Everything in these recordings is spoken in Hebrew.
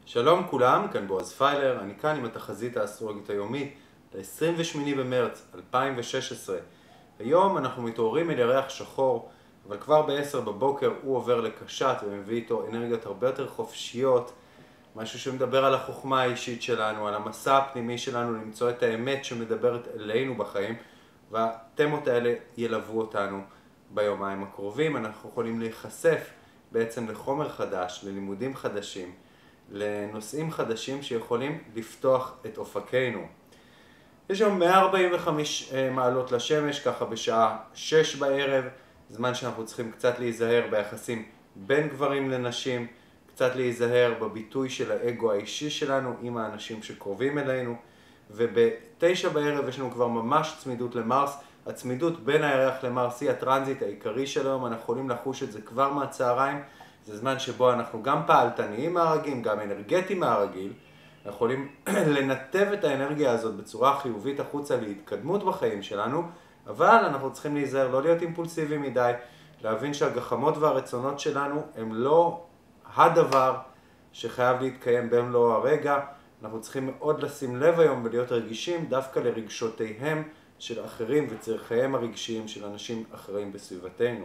שלום כולם, כאן בועז פיילר, אני כאן עם התחזית האסטרולוגית היומית ל-28 במרץ 2016. היום אנחנו מתעוררים אל ירח שחור, אבל כבר ב-10 בבוקר הוא עובר לקשת ומביא איתו אנרגיות הרבה יותר חופשיות, משהו שמדבר על החוכמה האישית שלנו, על המסע הפנימי שלנו למצוא את האמת שמדברת אלינו בחיים, והתמות האלה ילוו אותנו ביומיים הקרובים. אנחנו יכולים להיחשף בעצם לחומר חדש, ללימודים חדשים, לנושאים חדשים שיכולים לפתוח את אופקינו. יש היום 145 מעלות לשמש, ככה בשעה 6 בערב, זמן שאנחנו צריכים קצת להיזהר ביחסים בין גברים לנשים, קצת להיזהר בביטוי של האגו האישי שלנו עם האנשים שקרובים אלינו, וב-9 בערב יש לנו כבר ממש צמידות למרס. הצמידות בין הירח למרס היא הטרנזיט העיקרי של היום, אנחנו יכולים לחוש את זה כבר מהצהריים. זה זמן שבו אנחנו גם פעלתניים מהרגיל, גם אנרגטיים מהרגיל. אנחנו יכולים לנתב את האנרגיה הזאת בצורה חיובית החוצה להתקדמות בחיים שלנו, אבל אנחנו צריכים להיזהר, לא להיות אימפולסיביים מדי, להבין שהגחמות והרצונות שלנו הם לא הדבר שחייב להתקיים במלוא הרגע. אנחנו צריכים מאוד לשים לב היום ולהיות רגישים דווקא לרגשותיהם של אחרים וצרכיהם הרגשיים של אנשים אחרים בסביבתנו.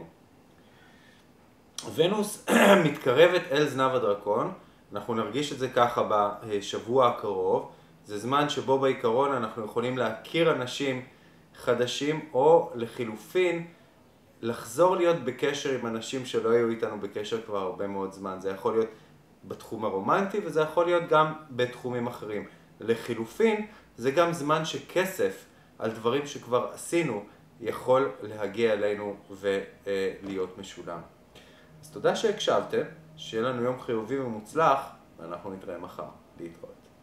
ונוס מתקרבת אל זנב הדרקון, אנחנו נרגיש את זה ככה בשבוע הקרוב. זה זמן שבו בעיקרון אנחנו יכולים להכיר אנשים חדשים, או לחילופין לחזור להיות בקשר עם אנשים שלא היו איתנו בקשר כבר הרבה מאוד זמן. זה יכול להיות בתחום הרומנטי וזה יכול להיות גם בתחומים אחרים. לחילופין זה גם זמן שכסף על דברים שכבר עשינו יכול להגיע אלינו ולהיות משולם. אז תודה שהקשבתם, שיהיה לנו יום חיובי ומוצלח, ואנחנו נתראה מחר. להתראות.